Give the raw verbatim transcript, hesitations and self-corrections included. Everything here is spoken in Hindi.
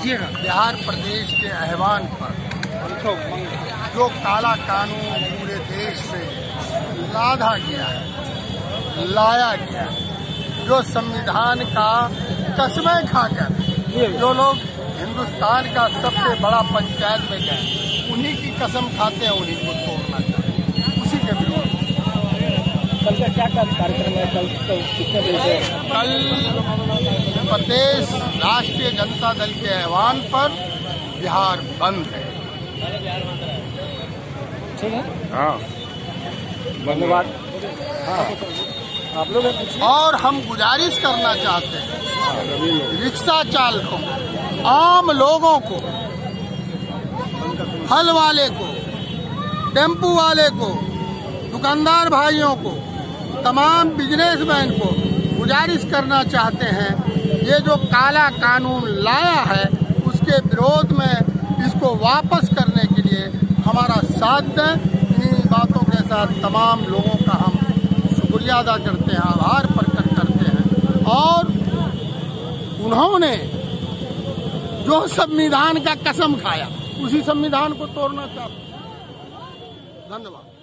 लीजिएगा। बिहार प्रदेश के आह्वान पर जो काला कानून पूरे देश में लादा गया है, लाया गया है, जो संविधान का कसमें खाकर जो लोग हिंदुस्तान का सबसे बड़ा पंचायत में गए, उन्हीं की कसम खाते हैं, उन्हीं को तोड़ना चाहिए, उसी के विरोध। कल का क्या कार्यक्रम है? कल कितने बजे से? कल प्रदेश राष्ट्रीय जनता दल के आह्वान पर बिहार बंद है। ठीक है, हाँ, धन्यवाद। हाँ, आप लोग और हम गुजारिश करना चाहते हैं रिक्शा चालकों, आम लोगों को, फल वाले को, टेम्पू वाले को, दुकानदार भाइयों को, तमाम बिजनेसमैन को गुजारिश करना चाहते हैं, ये जो काला कानून लाया है उसके विरोध में इसको वापस करने के लिए हमारा साथ दें। इन्हीं बातों के साथ तमाम लोगों का हम शुक्रिया अदा करते हैं, आभार प्रकट करते हैं। और उन्होंने जो संविधान का कसम खाया, उसी संविधान को तोड़ना चाहते हैं। धन्यवाद।